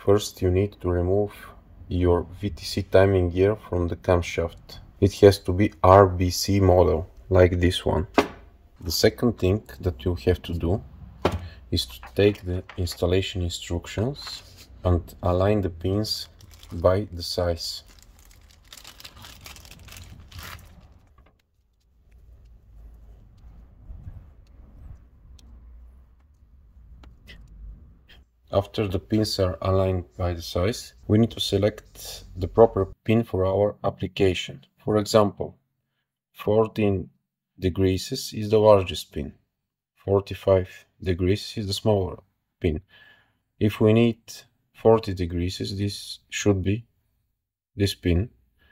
First you need to remove your VTC timing gear from the camshaft. It has to be RBC model, like this one. The second thing that you have to do is to take the installation instructions and align the pins by the size. After the pins are aligned by the size, we need to select the proper pin for our application. For example, 14 degrees is the largest pin, 45 degrees is the smaller pin. If we need 40 degrees, this should be this pin,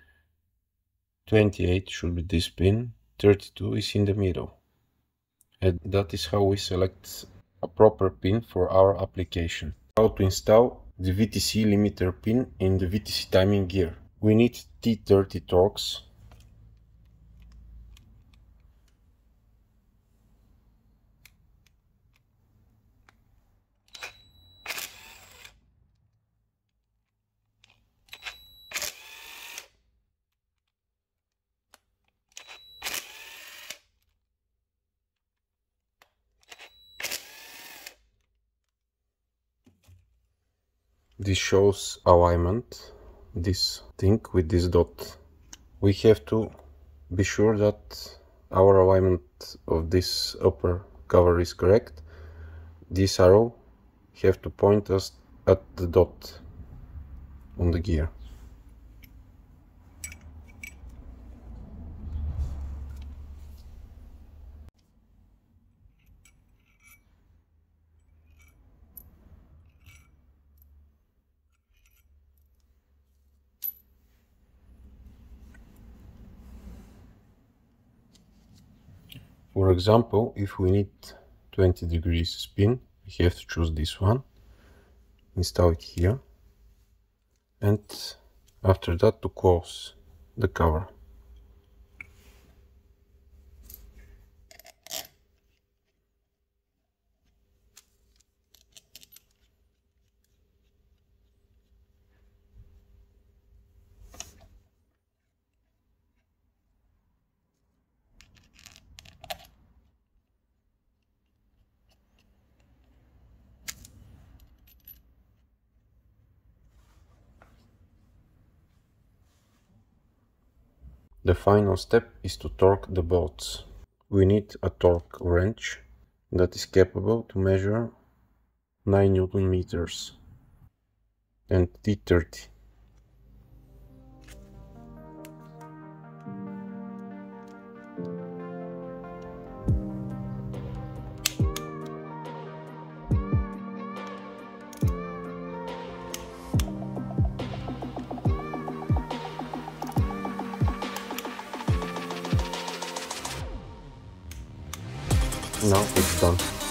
28 should be this pin, 32 is in the middle. And that is how we select a proper pin for our application. How to install the VTC limiter pin in the VTC timing gear. We need T30 Torx. This shows alignment, this thing with this dot. We have to be sure that our alignment of this upper cover is correct. This arrow have to point us at the dot on the gear. For example, if we need 20 degrees spin, we have to choose this one, install it here, and after that to close the cover. The final step is to torque the bolts. We need a torque wrench that is capable to measure 9 Newton meters and T30. Now it's done.